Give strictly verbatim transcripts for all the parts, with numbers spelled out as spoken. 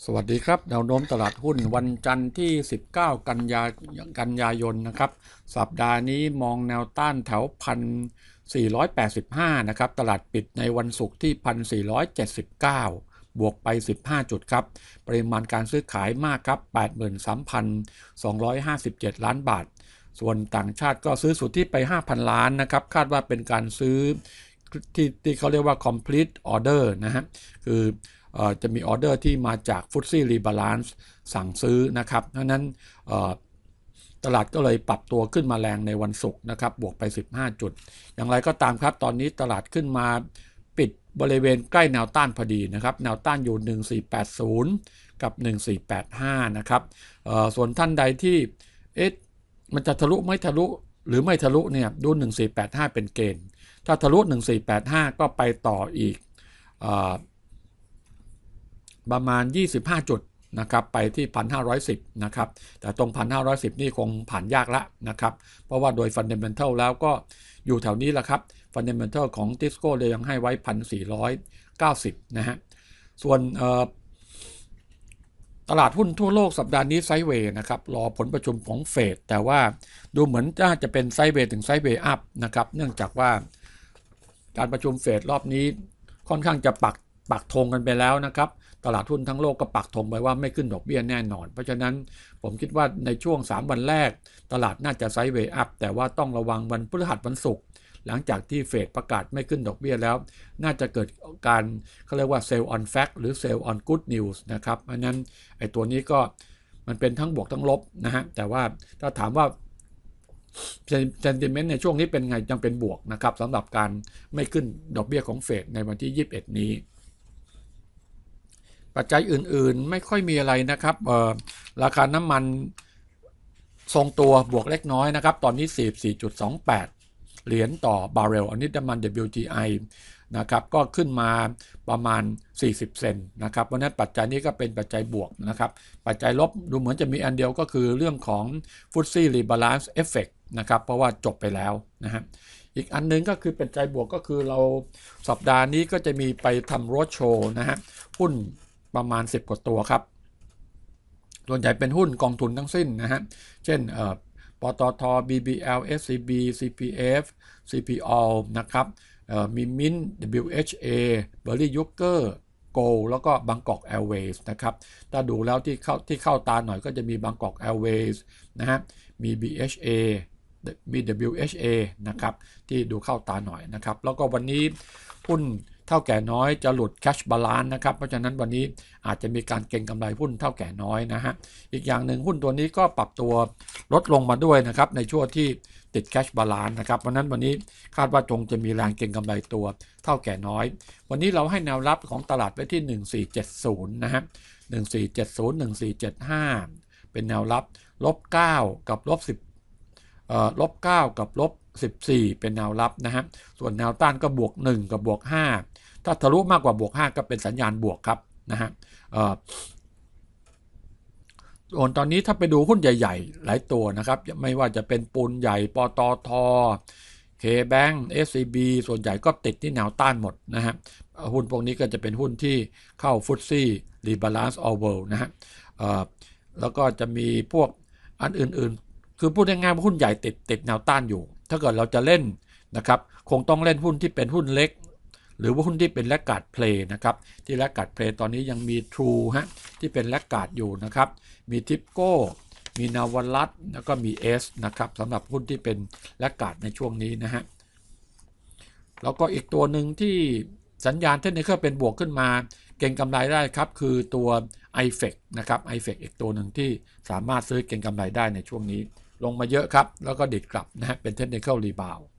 สวัสดีครับแนวโน้มตลาดหุ้นวันจันทร์ที่สิบเก้ากันยากันยายนนะครับสัปดาห์นี้มองแนวต้านแถวพันสี่ร้อยแปดสิบห้านะครับตลาดปิดในวันศุกร์ที่พันสี่ร้อยเจ็ดสิบเก้าบวกไปสิบห้าจุดครับปริมาณการซื้อขายมากครับ แปดหมื่นสามพันสองร้อยห้าสิบเจ็ด ล้านบาทส่วนต่างชาติก็ซื้อสุทธิไป ห้าพัน ล้านนะครับคาดว่าเป็นการซื้อที่ที่เขาเรียกว่า complete order นะฮะคือจะมีออเดอร์ที่มาจากฟุตซี่รีบาลานซ์สั่งซื้อนะครับเพราะนั้นตลาดก็เลยปรับตัวขึ้นมาแรงในวันศุกร์นะครับบวกไปสิบห้าจุดอย่างไรก็ตามครับตอนนี้ตลาดขึ้นมาปิดบริเวณใกล้แนวต้านพอดีนะครับแนวต้านอยู่หนึ่งสี่แปดศูนย์กับหนึ่งสี่แปดห้านะครับส่วนท่านใดที่เอ๊ะมันจะทะลุไม่ทะลุหรือไม่ทะลุเนี่ยดูหนึ่งสี่แปดห้าเป็นเกณฑ์ถ้าทะลุหนึ่งสี่แปดห้าก็ไปต่ออีกประมาณยี่สิบห้าจุดนะครับไปที่ หนึ่งพันห้าร้อยสิบ นะครับแต่ตรง หนึ่งพันห้าร้อยสิบ นี่คงผ่านยากละนะครับเพราะว่าโดย Fundamental แล้วก็อยู่แถวนี้แหละครับ Fundamental ของ Tisco เลยยังให้ไว้ หนึ่งพันสี่ร้อยเก้าสิบ นะฮะส่วนตลาดหุ้นทั่วโลกสัปดาห์นี้ไซด์เวย์นะครับรอผลประชุมของเฟดแต่ว่าดูเหมือนน่าจะเป็นไซด์เวย์ถึงไซด์เวย์อัพนะครับเนื่องจากว่าการประชุมเฟดรอบนี้ค่อนข้างจะปักปักธงกันไปแล้วนะครับตลาดหุ้นทั้งโลกก็ปักธงไปว่าไม่ขึ้นดอกเบี้ยแน่นอนเพราะฉะนั้นผมคิดว่าในช่วงสามวันแรกตลาดน่าจะไซด์เวย์อัพแต่ว่าต้องระวังวันพฤหัสวันศุกร์หลังจากที่เฟดประกาศไม่ขึ้นดอกเบี้ยแล้วน่าจะเกิดการเขาเรียกว่าเซลล์ออนแฟกต์หรือเซลล์ออนกู๊ดนิวส์นะครับเพราะนั้นไอ้ตัวนี้ก็มันเป็นทั้งบวกทั้งลบนะฮะแต่ว่าถ้าถามว่าเซนติเมนต์ในช่วงนี้เป็นไงยังเป็นบวกนะครับสำหรับการไม่ขึ้นดอกเบี้ยของเฟดในวันที่ยี่สิบเอ็ดนี้ปัจจัยอื่นๆไม่ค่อยมีอะไรนะครับราคาน้ำมันทรงตัวบวกเล็กน้อยนะครับตอนนี้ สี่สิบสี่จุดสองแปด เหรียญต่อบาร์เรลอันนี้น้ำมัน ดับเบิลยู ที ไอ นะครับก็ขึ้นมาประมาณสี่สิบเซนต์นะครับเพราะนั้นปัจจัยนี้ก็เป็นปัจจัยบวกนะครับปัจจัยลบดูเหมือนจะมีอันเดียวก็คือเรื่องของฟุตซี่รีบาลานซ์เอฟเฟกต์นะครับเพราะว่าจบไปแล้วนะฮะอีกอันนึงก็คือเป็นปัจจัยบวกก็คือเราสัปดาห์นี้ก็จะมีไปทำโรดโชว์นะฮะหุ้นประมาณสิบกว่าตัวครับส่วนใหญ่เป็นหุ้นกองทุนทั้งสิ้นนะฮะเช่นปตท บี บี แอล เอส ซี บี ซี พี เอฟ ซี พี โอ นะครับมีมิน ดับเบิลยู เอช เอ เบอร์รี่ยูเกอร์โกลแล้วก็บางกอกแอร์เวย์สนะครับถ้าดูแล้วที่เข้าที่เข้าตาหน่อยก็จะมีบางกอกแอร์เวย์สนะฮะมี บี เอช เอ มี ดับเบิลยู เอช เอ นะครับที่ดูเข้าตาหน่อยนะครับแล้วก็วันนี้หุ้นเท่าแก่น้อยจะหลุด cash balance นะครับเพราะฉะนั้นวันนี้อาจจะมีการเก็งกำไรหุ้นเท่าแก่น้อยนะฮะอีกอย่างหนึ่งหุ้นตัวนี้ก็ปรับตัวลดลงมาด้วยนะครับในช่วงที่ติด cash balance นะครับเพราะนั้นวันนี้คาดว่าจงจะมีแรงเก็งกำไรตัวเท่าแก่น้อยวันนี้เราให้แนวรับของตลาดไว้ที่หนึ่งสี่เจ็ดศูนย์นะฮะหนึ่งสี่เจ็ดศูนย์ หนึ่งสี่เจ็ดห้าเป็นแนวรับลบเก้ากับลบสิบเอ่อลบเก้ากับลบสิบสี่เป็นแนวรับนะฮะส่วนแนวต้านก็บวกหนึ่งกับบวกห้าถ้าทะลุมากกว่าบวกห้าก็เป็นสัญญาณบวกครับนะฮะส่วนตอนนี้ถ้าไปดูหุ้นใหญ่ๆหลายตัวนะครับไม่ว่าจะเป็นปูนใหญ่ปตท K-Bank เอส ซี บี ส่วนใหญ่ก็ติดที่แนวต้านหมดนะฮะหุ้นพวกนี้ก็จะเป็นหุ้นที่เข้าฟุตซี่รีบาลานซ์ออลเวิลด์นะฮะแล้วก็จะมีพวกอันอื่นๆคือพูดง่ายๆว่าหุ้นใหญ่ติดติดแนวต้านอยู่ถ้าเกิดเราจะเล่นนะครับคงต้องเล่นหุ้นที่เป็นหุ้นเล็กหรือว่าหุ้นที่เป็นแลกการ์ดเพลย์นะครับที่แลกการ์ดเพลย์ตอนนี้ยังมี True ฮะที่เป็นแลกการ์ดอยู่นะครับมีทิปโก้มีนาวรัตแล้วก็มีเอสนะครับสำหรับหุ้นที่เป็นแลกการ์ดในช่วงนี้นะฮะแล้วก็อีกตัวหนึ่งที่สัญญาณเทคนิคเป็นบวกขึ้นมาเก็งกำไรได้ครับคือตัว ไอ เฟก นะครับ ไอ เฟก อีกตัวหนึ่งที่สามารถซื้อเก็งกำไรได้ในช่วงนี้ลงมาเยอะครับแล้วก็ดิดกลับนะฮะเป็นเทคนิครีบาวด์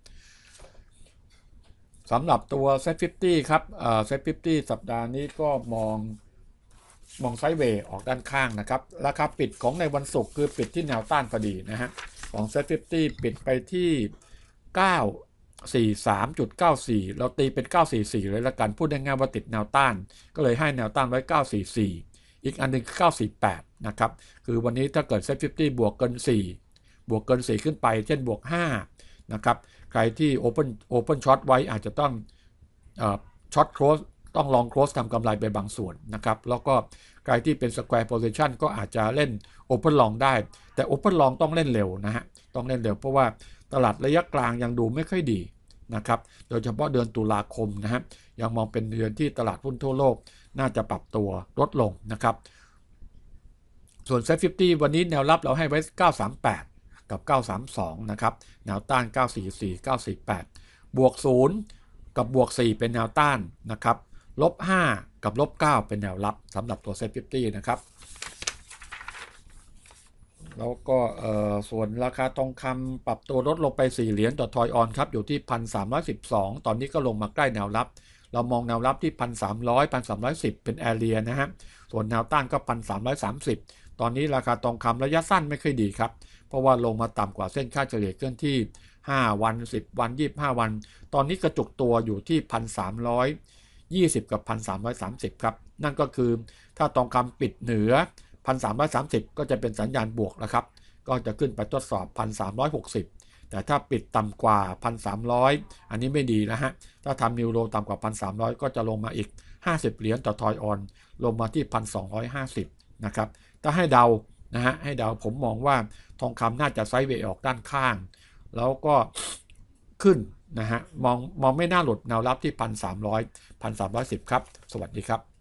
สำหรับตัว เซ็ต ห้าสิบ ครับเอ่อ เซ็ต ห้าสิบ สัปดาห์นี้ก็มองมองไซด์เวย์ออกด้านข้างนะครับราคาปิดของในวันศุกร์คือปิดที่แนวต้านพอดีนะฮะของ เซ็ต ห้าสิบ ปิดไปที่ เก้าสี่สามจุดเก้าสี่ เราตีเป็นเก้าสี่สี่เลยละกันพูดง่ายๆว่าติดแนวต้านก็เลยให้แนวต้านไว้เก้าสี่สี่อีกอันนึงคือเก้าสี่แปดนะครับคือวันนี้ถ้าเกิด เซ็ต ห้าสิบ บวกเกินสี่บวกเกินสี่ขึ้นไปเช่นบวกห้านะครับใครที่ Open Open Short ไว้อาจจะต้องเอ่อช็อตโคลสต้องลองโคลสทำกำไรไปบางส่วนนะครับแล้วก็ใครที่เป็น square position ก็อาจจะเล่น open long ได้แต่ open long ต้องเล่นเร็วนะฮะต้องเล่นเร็วเพราะว่าตลาดระยะกลางยังดูไม่ค่อยดีนะครับโดยเฉพาะเดือนตุลาคมนะฮะยังมองเป็นเดือนที่ตลาดหุ้นทั่วโลกน่าจะปรับตัวลดลงนะครับส่วน เซ็ต ห้าสิบ วันนี้แนวรับเราให้ไว้เก้าสามแปดกับเก้าสามสองนะครับแนวต้านเก้าสี่สี่ เก้าสี่แปดบวกศูนย์กับบวกสี่เป็นแนวต้านนะครับลบห้ากับลบเก้าเป็นแนวรับสำหรับตัว เซ็ต ห้าสิบ นะครับแล้วก็ส่วนราคาทองคำปรับตัวลดลงไปสี่เหรียญต่อทอยออนครับอยู่ที่ หนึ่งพันสามร้อยสิบสอง ตอนนี้ก็ลงมาใกล้แนวรับเรามองแนวรับที่ หนึ่งพันสามร้อย หนึ่งพันสามร้อยสิบ เป็นแอเรียนะฮะส่วนแนวต้านก็ หนึ่งพันสามร้อยสามสิบ ตอนนี้ราคาทองคำระยะสั้นไม่ค่อยดีครับเพราะว่าลงมาต่ำกว่าเส้นค่าเฉลี่ยเคลื่อนที่ห้าวันสิบวันยี่สิบห้าวันตอนนี้กระจุกตัวอยู่ที่ หนึ่งพันสามร้อยยี่สิบ กับ หนึ่งพันสามร้อยสามสิบ ครับนั่นก็คือถ้าทองคำปิดเหนือ หนึ่งพันสามร้อยสามสิบ ก็จะเป็นสัญญาณบวกแล้วครับก็จะขึ้นไปทดสอบ หนึ่งพันสามร้อยหกสิบ แต่ถ้าปิดต่ำกว่า หนึ่งพันสามร้อย อันนี้ไม่ดีนะฮะถ้าทำนิวโรต่ำกว่า หนึ่งพันสามร้อย ก็จะลงมาอีกห้าสิบเหรียญต่อทอยออนลงมาที่ หนึ่งพันสองร้อยห้าสิบ นะครับถ้าให้เดานะฮะให้เดาผมมองว่าทองคำน่าจะไซด์เวย์ออกด้านข้างแล้วก็ขึ้นนะฮะมองมองไม่น่าหลุดแนวรับที่ หนึ่งพันสามร้อย หนึ่งพันสามร้อยสิบ ครับสวัสดีครับ